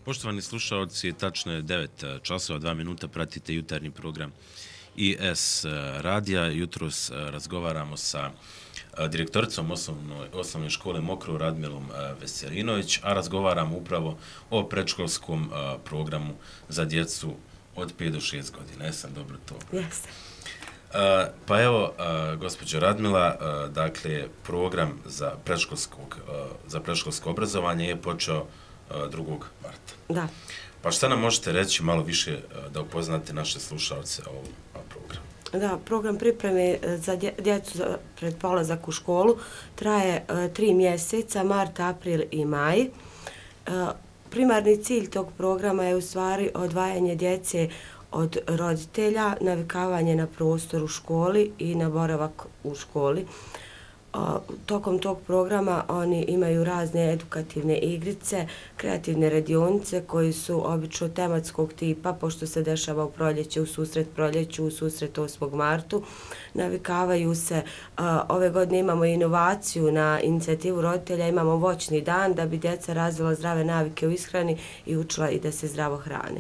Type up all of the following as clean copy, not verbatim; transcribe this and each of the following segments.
Poštovani slušalci, tačno je 9 časova, 2 minuta, pratite jutarnji program IS radija. Jutros razgovaramo sa direktoricom osnovne škole Mokro, Radmilom Veselinović, a razgovaramo upravo o predškolskom programu za djecu od 5 do 6 godina. Jesam dobro to? Jeste. Pa evo, gospođo Radmila, dakle, program za predškolsko obrazovanje je počeo 2. marta. Da. Pa šta nam možete reći malo više da upoznate naše slušalce o ovom programu? Da, program pripreme za djecu pred polazak u školu traje 3 mjeseca, mart, april i maj. Primarni cilj tog programa je u stvari odvajanje djece od roditelja, navikavanje na prostor u školi i na boravak u školi. Tokom tog programa oni imaju razne edukativne igrice, kreativne radionice koji su obično tematskog tipa, pošto se dešava u proljeće, u susret proljeću, u susret 8. martu. Navikavaju se, ove godine imamo inovaciju na inicijativu roditelja, imamo voćni dan da bi djeca razvila zdrave navike u ishrani i učila i da se zdravo hrane.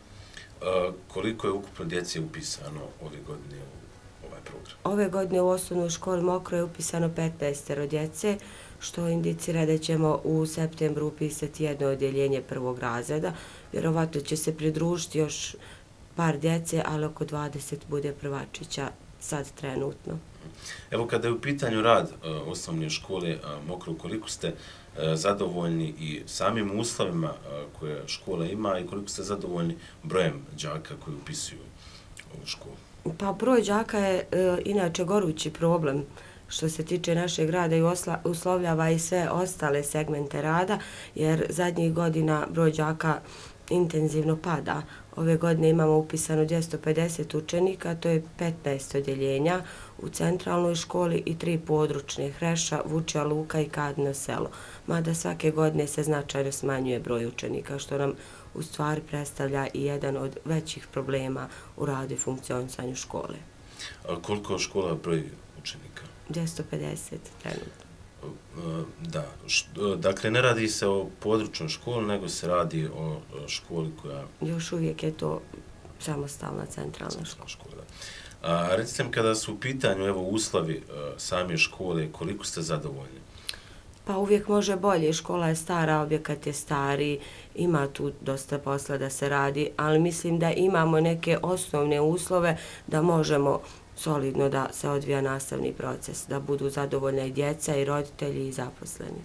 Koliko je ukupno djece upisano ove godine u ovaj program? Ove godine u osnovnoj školi Mokro je upisano 15 djece, što indicira da ćemo u septembru upisati jedno odjeljenje 1. razreda. Vjerovatno će se pridružiti još par djece, ali oko 20 bude prvačića sad trenutno. Evo, kada je u pitanju rad osnovne škole Mokro, koliko ste zadovoljni i samim uslovima koje škola ima i koliko ste zadovoljni brojem đaka koji upisuju ovu školu? Pa broj đaka je inače gorući problem što se tiče našeg rada i uslovljava i sve ostale segmente rada, jer zadnjih godina broj đaka intenzivno pada. Ove godine imamo upisano 250 učenika, to je 15 odjeljenja u centralnoj školi i 3 područne, Hreša, Vučja Luka i Kadino selo. Mada svake godine se značajno smanjuje broj učenika, što nam u stvari predstavlja i jedan od većih problema u radu i funkcionisanju škole. A koliko škola broji učenika? 250 trenutno. Da, dakle ne radi se o područnoj školi, nego se radi o školi koja... Još uvijek je to samostalna centralna škola. A recite mi, kada su u pitanju evo uslovi same škole, koliko ste zadovoljni? Pa uvijek može bolje, škola je stara, objekat je stari, ima tu dosta posla da se radi, ali mislim da imamo neke osnovne uslove da možemo solidno da se odvija nastavni proces, da budu zadovoljna i djeca i roditelji i zaposleni.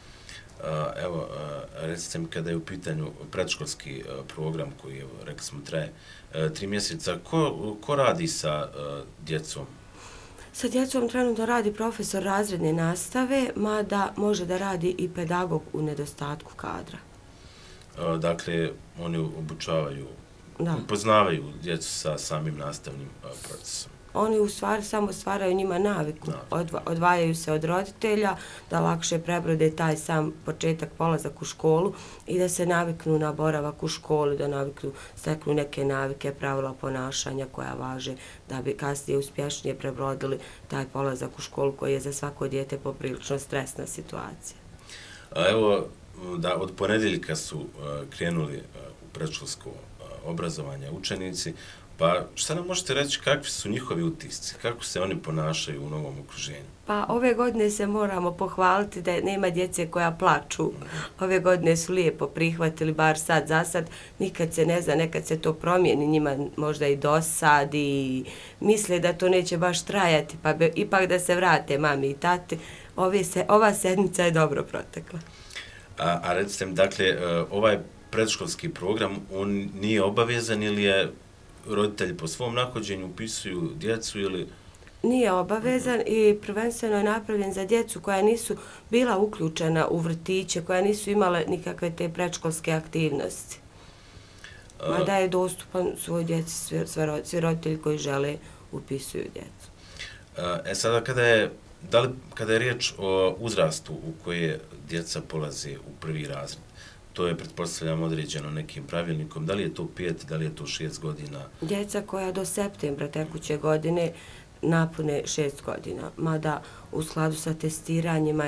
Evo, recite mi, kada je u pitanju predškolski program koji, evo, rekli smo, traje 3 mjeseca, ko radi sa djecom? Sa djecom trenutno radi profesor razredne nastave, mada može da radi i pedagog u nedostatku kadra. Dakle, oni obučavaju, upoznavaju djecu sa samim nastavnim procesom. Oni u stvari samo stvaraju njima naviku, odvajaju se od roditelja da lakše prebrode taj sam početak, polazak u školu i da se naviknu na boravak u školi, da steknu neke navike, pravila ponašanja koja važe da bi kasnije uspješnije prebrodili taj polazak u školu koji je za svako dijete poprilično stresna situacija. Evo, da od ponedjeljka su krenuli u predškolsko obrazovanje učenici. Pa šta nam možete reći, kakvi su njihovi utisci, kako se oni ponašaju u novom okruženju? Pa ove godine se moramo pohvaliti da nema djece koja plaču. Ove godine su lijepo prihvatili, bar sad za sad, nikad se ne zna, nekad se to promijeni, njima možda i dosadi i misle da to neće baš trajati, pa ipak da se vrate mami i tati. Ova sedmica je dobro protekla. A recite mi, dakle, ovaj predškolski program, on nije obavezan ili je roditelji po svom nahođenju upisuju djecu ili... Nije obavezan i prvenstveno je napravljen za djecu koja nisu bila uključena u vrtiće, koja nisu imale nikakve te predškolske aktivnosti. Mada je dostupan svoj djeci, svi roditelji koji žele upisuju djecu. Sada kada je riječ o uzrastu u koje djeca polaze u 1. razred, to je, pretpostavljam, određeno nekim pravilnikom. Da li je to 5, da li je to 6 godina? Djeca koja do septembra tekuće godine napune 6 godina, mada u skladu sa testiranjima i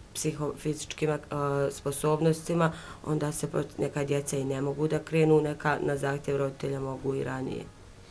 psihofizičkim sposobnostima, onda se neka djeca i ne mogu da krenu, neka na zahtjev roditelja mogu i ranije.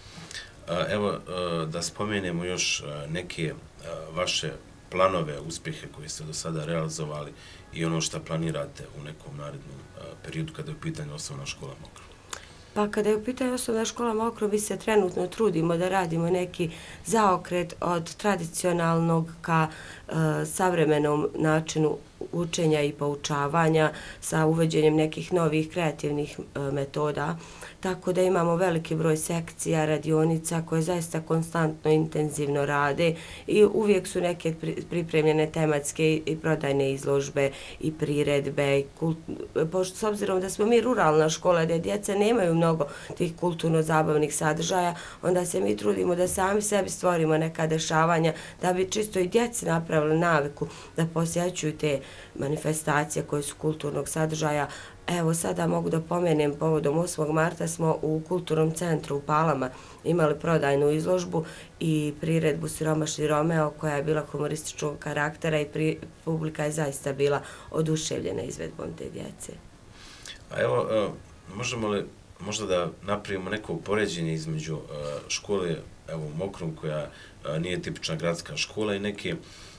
Evo, da spomenemo još neke vaše planove, uspjehe koje ste do sada realizovali i ono što planirate u nekom narednom periodu kada je u pitanju osnovna škola Mokro. Pa kada je u pitanju osnovna škola Mokro, mi se trenutno trudimo da radimo neki zaokret od tradicionalnog ka savremenom načinu učenja i poučavanja sa uvođenjem nekih novih kreativnih metoda, tako da imamo veliki broj sekcija, radionica koje zaista konstantno, intenzivno rade i uvijek su neke pripremljene tematske i prodajne izložbe i priredbe. S obzirom da smo mi ruralna škola gdje djeca nemaju mnogo tih kulturno-zabavnih sadržaja, onda se mi trudimo da sami sebi stvorimo neka dešavanja da bi čisto i djeci napravili naviku da posjećuju te manifestacije koje su kulturnog sadržaja. Evo sada mogu da pomenem, povodom 8. marta smo u Kulturnom centru u Palama imali prodajnu izložbu i priredbu Siromašni Romeo koja je bila humorističkog karaktera i publika je zaista bila oduševljena izvedbom te djece. A evo, možemo li možda da napravimo neko poređenje između škole u Mokrom koja nije tipična gradska škola i neke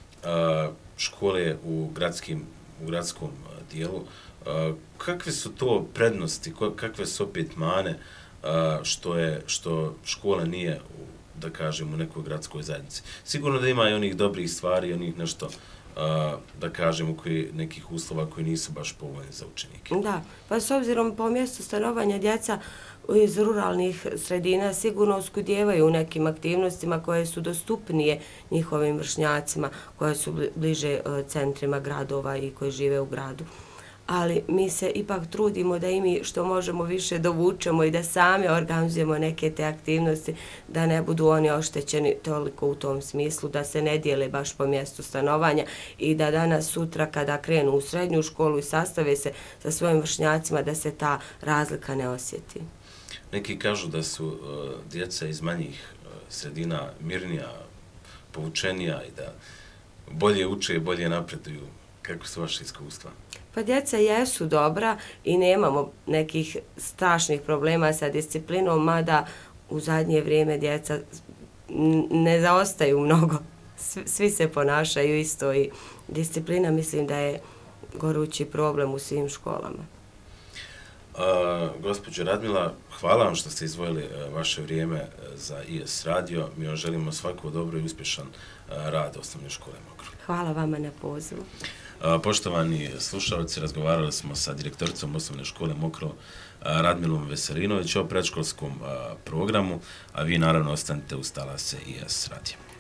škole u gradskom dijelu. Kakve su to prednosti, kakve su opet mane što škola nije, da kažem, u nekoj gradskoj zajednici? Sigurno da ima i onih dobrih stvari, onih nešto, da kažemo, nekih uslova koji nisu baš povoljni za učenike. Da, pa s obzirom po mjestu stanovanja djeca iz ruralnih sredina sigurno uskudijevaju u nekim aktivnostima koje su dostupnije njihovim vršnjacima, koje su bliže centrima gradova i koji žive u gradu. Ali mi se ipak trudimo da i mi što možemo više dovučemo i da sami organizujemo neke te aktivnosti, da ne budu oni oštećeni toliko u tom smislu, da se ne dijele baš po mjestu stanovanja i da danas sutra kada krenu u srednju školu i sastave se sa svojim vršnjacima da se ta razlika ne osjeti. Neki kažu da su djeca iz manjih sredina mirnija, povučenija i da bolje uče i bolje napreduju. Kako su vaše iskustva? Pa djeca jesu dobra i nemamo nekih strašnih problema sa disciplinom, mada u zadnje vrijeme djeca ne zaostaju mnogo. Svi se ponašaju isto i disciplina mislim da je gorući problem u svim školama. Gospođo Radmila, hvala vam što ste izdvojili vaše vrijeme za IS radio. Mi vam želimo svako dobro i uspješan rad osnovne škole Mokro. Hvala vama na pozivu. Poštovani slušalci, razgovarali smo sa direktoricom osnovne škole Mokro Radmilom Veselinović o predškolskom programu, a vi naravno ostanite uz talase IS radija.